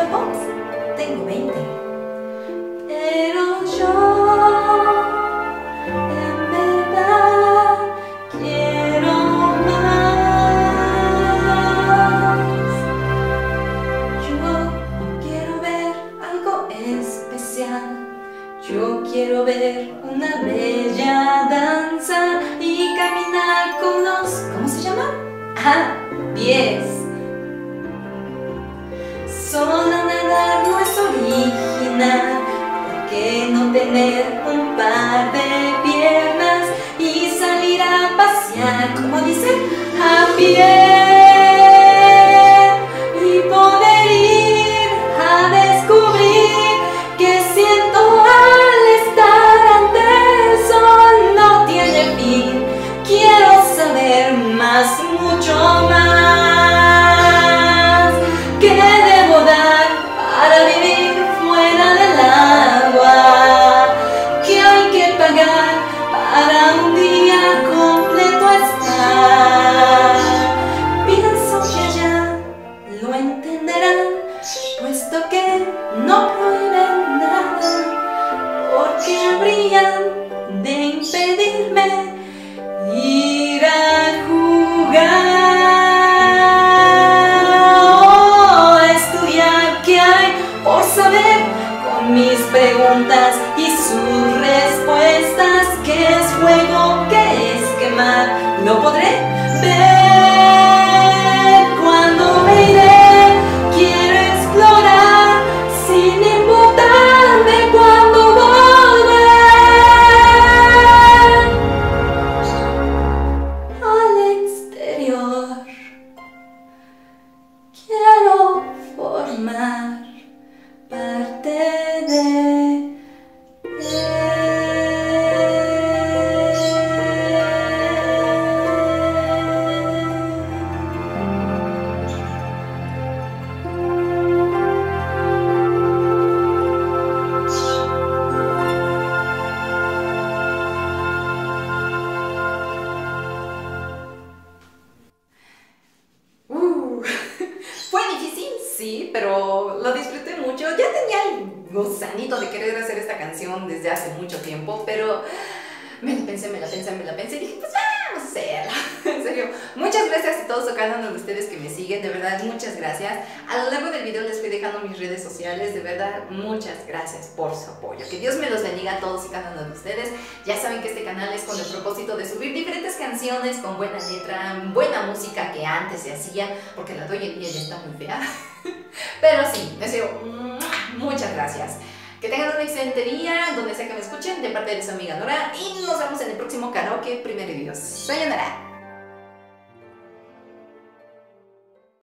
Pons, tengo 20. Pero yo en verdad quiero más. Yo quiero ver algo especial. Yo quiero ver una bella danza y caminar con los... ¿Cómo se llama? Ah, pies. Solo nadar no es original. ¿Por qué no tener un par de piernas y salir a pasear, como dice, a pie? Y poder ir a descubrir que siento al estar ante el sol no tiene fin. Quiero saber más, mucho más. ¿Qué debo dar para vivir fuera del agua? ¿Qué hay que pagar para un día completo estar? Pienso que ya lo entenderán, puesto que no prohíben nada, porque habrían de impedirme ir a jugar o estudiar. ¿Qué hay por saber con mis preguntas y sus respuestas? ¿Qué es fuego? ¿Qué es quemar? ¿Lo podré ver cuando me iré? Quiero explorar sin importarme cuándo volver al exterior. Quiero formar parte de Fue difícil, sí, pero lo disfruté mucho. Ya tenía el gusanito de querer hacer esta canción desde hace mucho tiempo, pero me la pensé y dije, pues vamos a hacerla. En serio, muchas gracias a todos cada uno de ustedes que me siguen, de verdad, muchas gracias. A lo largo del video les fui dejando mis redes sociales, de verdad, muchas gracias por su apoyo. Que Dios me los bendiga a todos y cada uno de ustedes. Ya saben que este canal es con el propósito de subir diferentes canciones con buena letra, buena música que antes se hacía, porque la de hoy en día ya está muy fea. Pero sí, en serio, muchas gracias. Que tengan un excelente día, donde sea que me escuchen, de parte de su amiga Nora, y nos vemos en el próximo karaoke. Primero Dios. Sayonara.